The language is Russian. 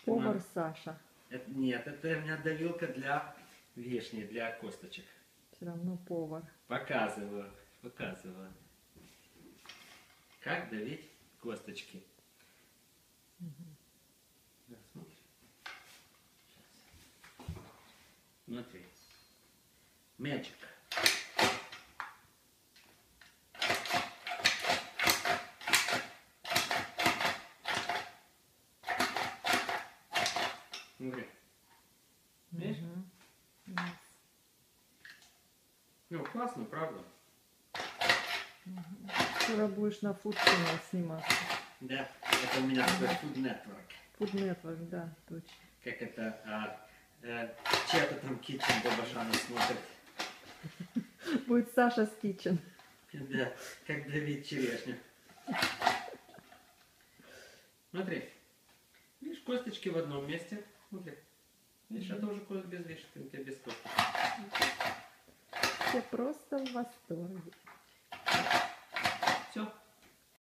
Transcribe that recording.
Повар Саша. Нет, это у меня давилка для вишни, для косточек. Все равно повар. Показываю. Как давить косточки. Да, смотри. Смотри. Мячик. Смотри. Видишь? Yes. Ну, классно, правда? Скоро будешь на Food Channel сниматься. Да, это у меня такой Food Network. Food Network, да, точно. Как это, чья-то там Kitchen Бабашана смотрит. Будет Саша с Kitchen. Да, как давить черешню. Смотри. Видишь, косточки в одном месте. Смотри. Видишь, это уже без вишенки, без косточек. Все просто в восторге. Все.